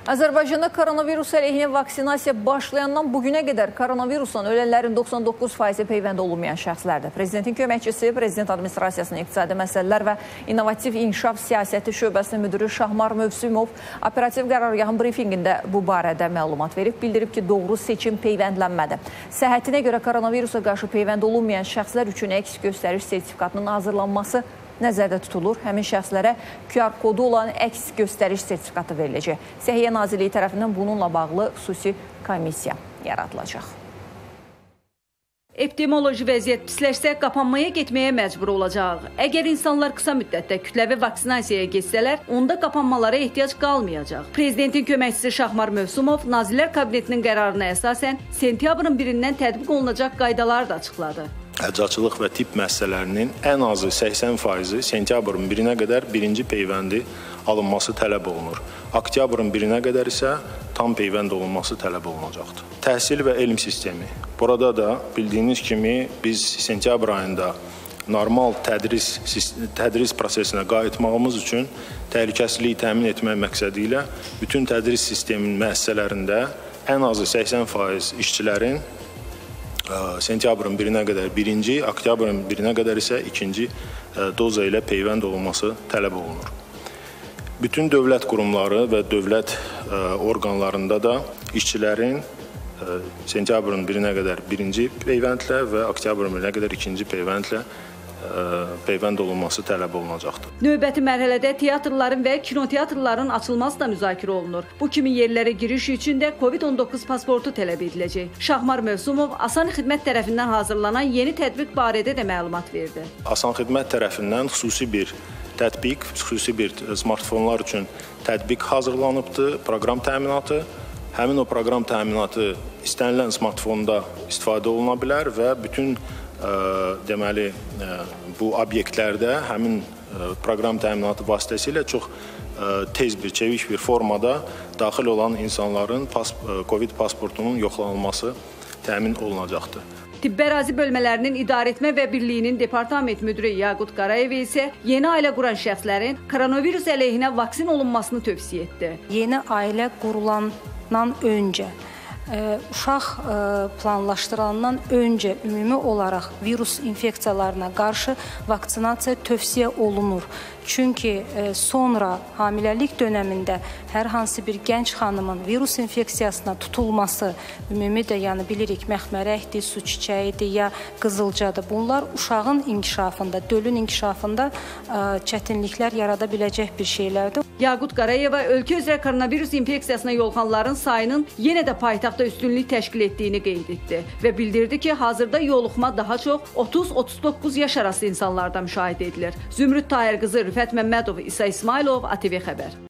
Azərbaycanda koronavirus əleyhinə vaksinasiya başlayandan bugünə qədər koronavirusdan ölənlərin 99% peyvənd olunmayan şəxslərdir. Prezidentin köməkçisi, Prezident Administrasiyasının İqtisadi Məsələlər və İnnovativ İnkişaf Siyasəti Şöbəsinin müdürü Şahmar Mövsümov operativ qərargahın brifinqində bu barədə məlumat verib. Bildirib ki, doğru seçim peyvəndlənmədi. Səhhətinə görə koronavirusa qarşı peyvənd olunmayan şəxslər üçün əks göstəriş sertifikatının hazırlanması nəzərdə tutulur. Həmin şəxslərə QR kodu olan əks göstəriş sertifikatı veriləcək. Səhiyyə Nazirliyi tərəfindən bununla bağlı xüsusi komissiya yaradılacaq. Epidemioloji vəziyyət pisləşsə, qapanmaya getməyə məcbur olacaq. Əgər insanlar qısa müddətdə kütləvi vaksinasiyaya geçsələr, onda qapanmalara ehtiyac qalmayacaq. Prezidentin köməkçisi Şahmar Mövsümov Nazirlər Kabinetinin qərarına əsasən sentyabrın 1-dən tətbiq olunacaq qaydaları da açıqladı. Həccaçılıq və tibb müəssisələrinin ən azı 80% sentyabrın 1-nə qədər birinci peyvəndi alınması tələb olunur. Oktyabrın 1-nə qədər isə tam peyvənd olunması tələb olunacaqdır. Təhsil və elm sistemi. Burada da bildiyiniz kimi biz sentyabr ayında normal tədris prosesinə qayıtmağımız üçün təhlükəsizliyi təmin etmək məqsədi ilə bütün tədris sisteminin müəssisələrində ən azı 80% işçilərin sentyabrın 1-nə qədər birinci, oktyabrın 1-nə qədər isə ikinci doza ilə peyvənd olunması tələb olunur. Bütün dövlət qurumları və dövlət orqanlarında da işçilərin sentyabrın 1-nə qədər birinci peyvəndlə və oktyabrın 1-nə qədər ikinci peyvəndlə peyvənd olunması tələb olunacaqdır. Növbəti mərhələdə teatrların və kinoteatrların açılması da müzakirə olunur. Bu kimi yerlərə giriş üçün də COVID-19 pasportu tələb ediləcək. Şahmar Mövsümov Asan Xidmət tərəfindən hazırlanan yeni tətbiq barədə də məlumat verdi. Asan Xidmət tərəfindən xüsusi bir tətbiq, xüsusi bir smartfonlar üçün tətbiq hazırlanıbdır, proqram təminatı. Həmin o proqram təminatı istənilən smartfonda istifadə oluna bilər və bütün deməli, bu obyektlərdə həmin proqram təminatı vasitəsilə çox tez bir, çevik bir formada daxil olan insanların COVID pasportunun yoxlanılması təmin olunacaqdır. Tibbi ərazi bölmələrinin İdarəetmə və Birliyinin Departament müdiri Yaqut Qarayev isə yeni ailə quran şəxslərin koronavirus əleyhinə vaksin olunmasını tövsiyə etdi. Yeni ailə qurulandan öncə uşaq planlaşdırılandan öncə ümumi olaraq virus infeksiyalarına qarşı vaksinasiya tövsiyə olunur. Çünki sonra hamiləlik dönəmində hər hansı bir gənc xanımın virus infeksiyasına tutulması, ümumi də yəni bilirik məxmərəkdir, su çiçəyidir ya qızılcadır. Bunlar uşağın inkişafında, dölün inkişafında çətinliklər yarada biləcək bir şeylərdir. Yaqut Qarayeva ölkə üzrə koronavirus infeksiyasına yoluxanların sayının yenə də paytaxtda üstünlük təşkil etdiyini qeyd etdi və bildirdi ki, hazırda yoluxma daha çox 30-39 yaş arası insanlarda müşahidə edilir. Zümrüd Tahir qızı Rüfət Məmmədov, İsa İsmailov, ATV Xəbər.